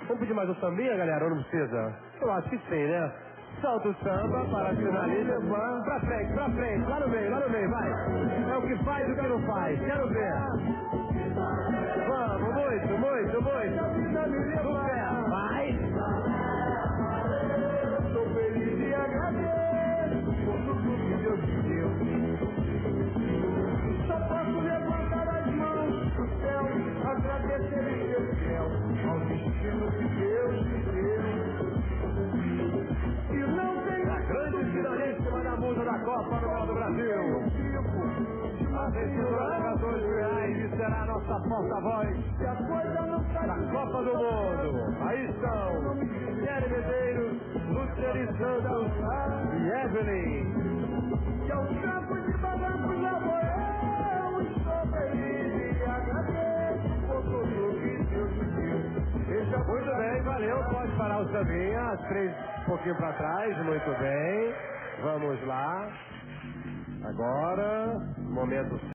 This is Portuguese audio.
Vamos pedir mais um sambinha, galera, ou não precisa? Eu acho que sim, né? Solta o samba para a finalista. Pra frente, lá no meio, vai. É o que faz e o que não faz. Quero ver. Vamos, muito. No pé, vai. Estou feliz e agradeço por tudo que Deus me deu. Só posso levantar as mãos pro céu, agradecer em seu céu ao destino que Deus me deu. E não tem A grande finalíssima da musa da Copa do Brasil. A vencedora de R$2 e será a nossa porta-voz da Copa do Mundo. Aí estão Michele Medeiros, Luciane Santos e Evelyn. que aos campos de barrancos lá vou eu. Estou feliz e agradeço por tudo que Deus me deu. Muito bem, valeu. Pode parar o sambinha. As 3 um pouquinho para trás. Muito bem. Vamos lá. Agora, momento